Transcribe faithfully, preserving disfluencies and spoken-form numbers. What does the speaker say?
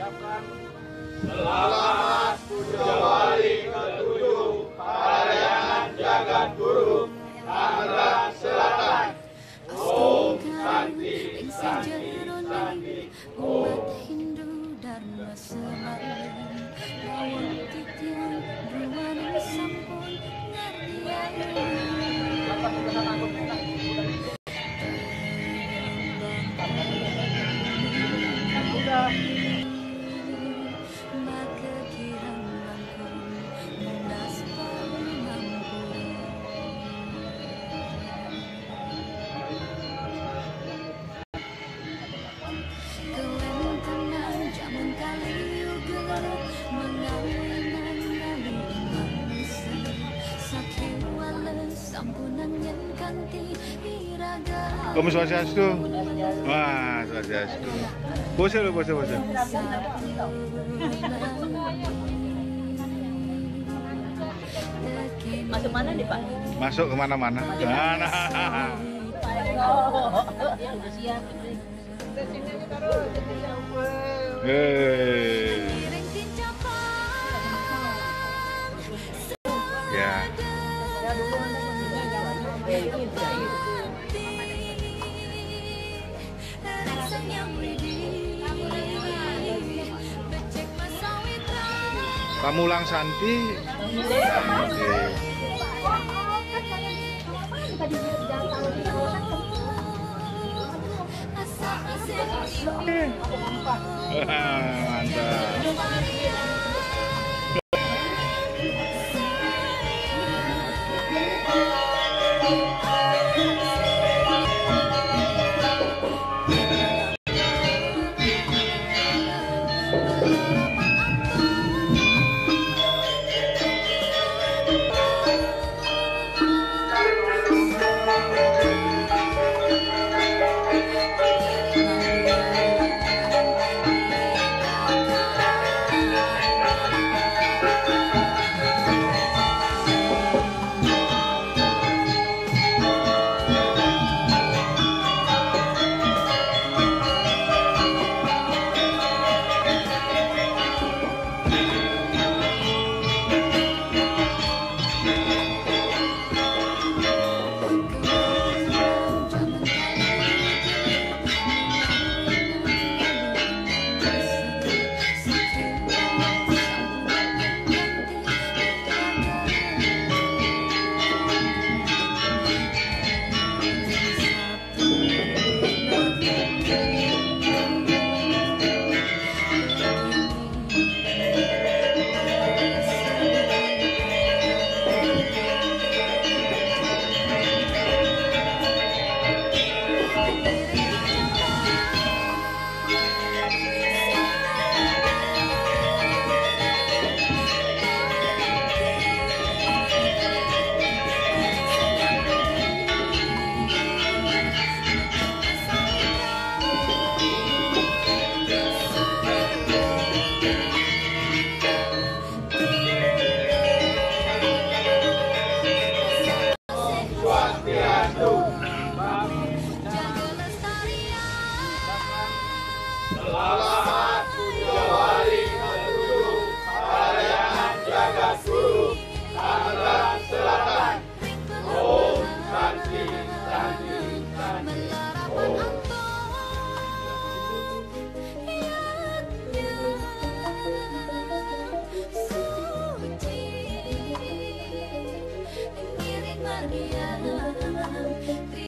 Selamat Pujawali ketujuh Parahyangan Jagat Guru Tangerang Selatan. Om Santi, Santi, Santi. Umat Hindu Dharma Semari lawan titian ruwaning sampun maka kirang langkung munas pamampura. Kewentengan jaman kali juga mengawi mandali manusia saking wales sampunan yen kanthi iraga. Om Swastiastu. Wah, Swastiastu. Pose lo, pose, pose. Masuk mana nih Pak? Masuk kemana-mana. Mana? Udah siap. Hei. Ya. Pamulang Santi. Mantap.